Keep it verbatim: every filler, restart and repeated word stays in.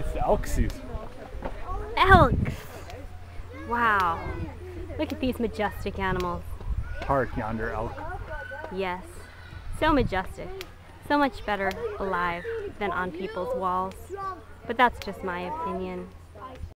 The elk season. Elks! Wow. Look at these majestic animals. Hark yonder elk. Yes. So majestic. So much better alive than on people's walls. But that's just my opinion.